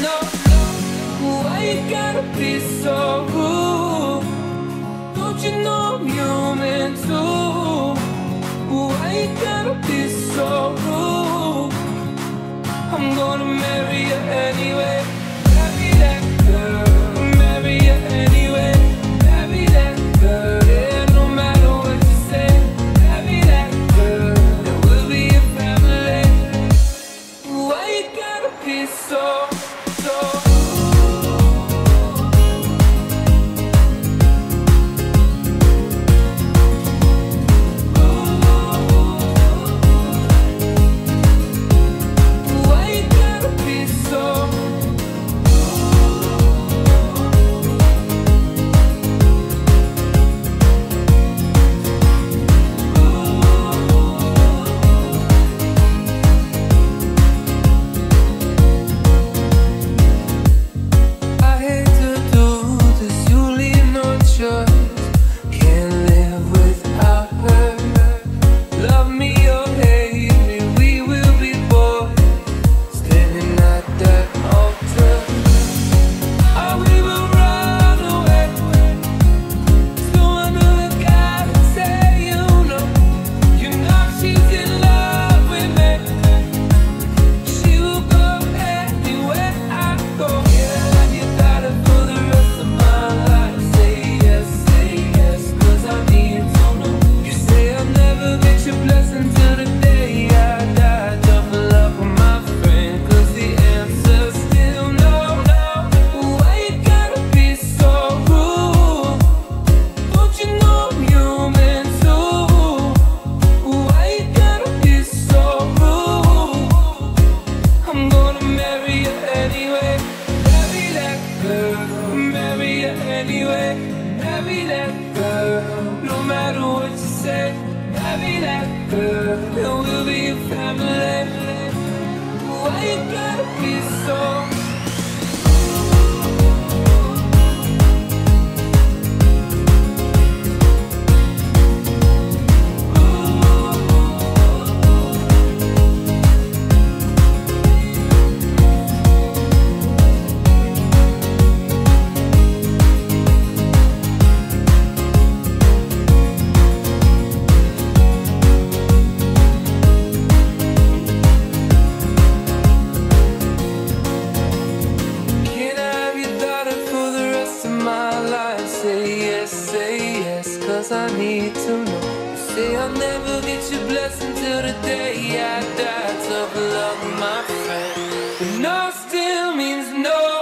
no. Why you gotta be so rude? Don't you know I'm human too? Why you gotta be so rude? I'm gonna marry you anyway. Marry that girl, marry you anyway. Marry that girl, yeah, no matter what you say. Marry that girl, and we'll be a family. Why you gotta be so, so? Why you gotta be so? I hate to do this, you leave no choice. Can't live without her. Love me or hate me, we will be boys, standing at that altar. Oh, we will run away to another guy and say, you know she's in love with me. She will go anywhere I go. Yeah, you got it for the rest of my life. Say yes, 'cause I need to know. You say I'll never get your blessing till the day I die. Double up with my friend, 'cause the answer's still no. Why you gotta be so rude? Don't you know I'm human too? Why you gotta be so rude? I'm gonna marry you anyway. Marry that girl, marry you anyway. Marry that girl, no matter what you say. Marry that girl, and we'll be a family. Why you gotta be so? Can I have your daughter for the rest of my life? Say yes, 'cause I need to know. You say I'll never get your blessing till the day I die. Tough love, my friend, but no still means no.